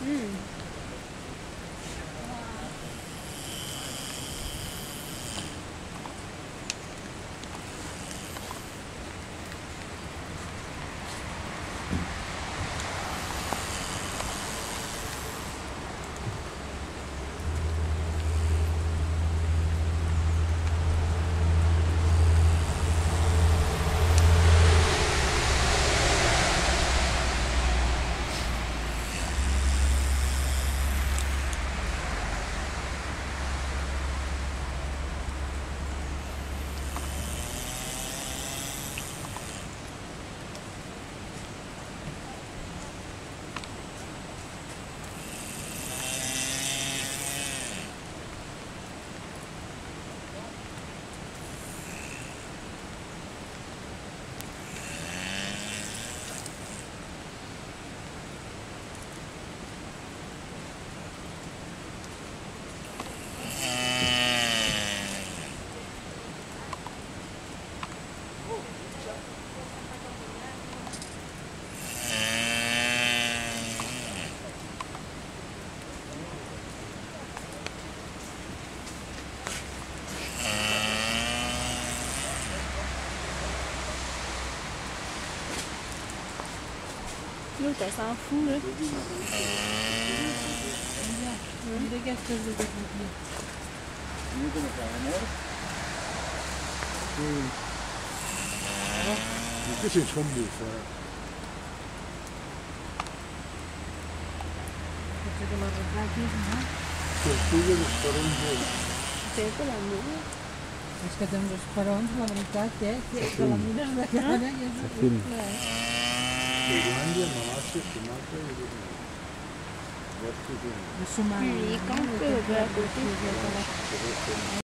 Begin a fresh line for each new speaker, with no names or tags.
L'autre elle s'en fout là.
Regarde ce que je veux dire.
Questo è il fondo.
Perché lo guardate, no?
Quello che farò un po'.
C'est pas la mienne.
Parce que dans le sparon, la veritat és que la mires de cara i és un cuple.
Finlandia, Malaysia, Sumatra e
De Somàlia.
Puis il compte que le côté.